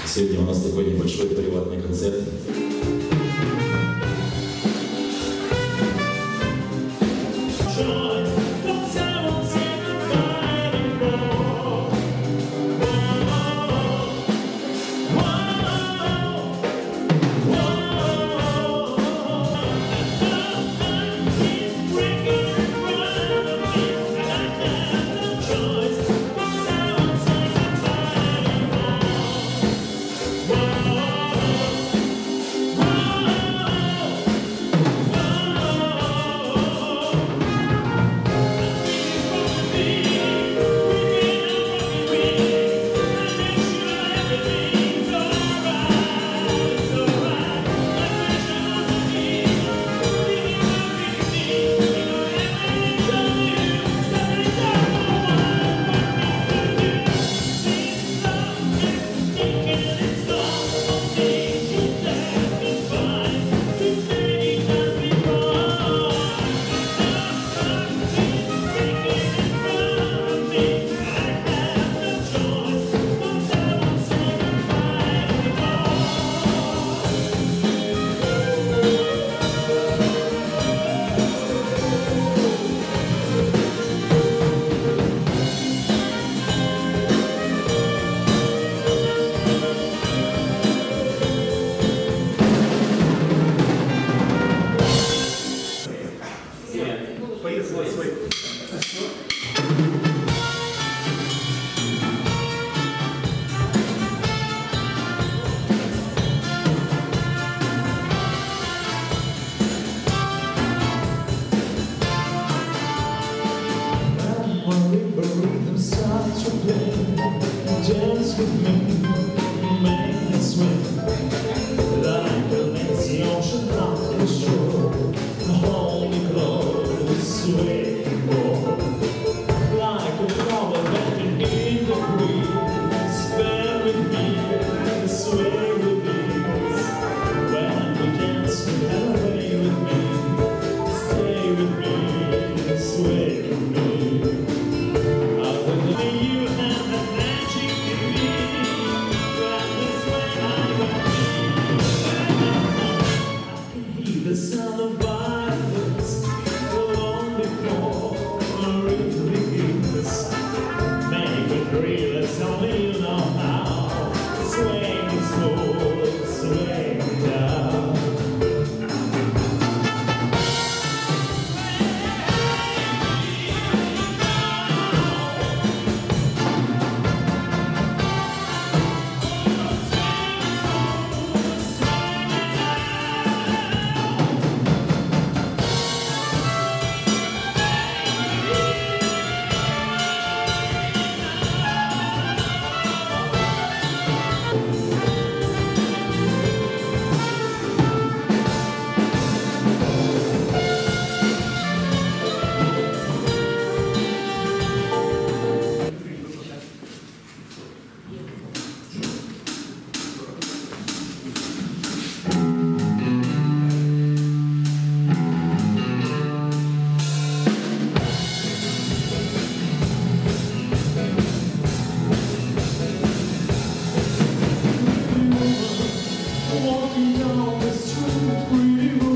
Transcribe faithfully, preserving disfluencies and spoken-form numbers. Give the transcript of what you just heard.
Сегодня у нас такой небольшой приватный концерт. Dance with me, make me swing like a lazy ocean off the shore. Hold me close, sway more like a flower bending in the breeze. Bear with me, sway with ease. When we dance, elevate with me, stay with me, sway with me. I will be you and the magic. The sound of violence long before the rhythm begins. Make it real, it's only you know how. Sway me smooth, sway me down. Walking down the street, pretty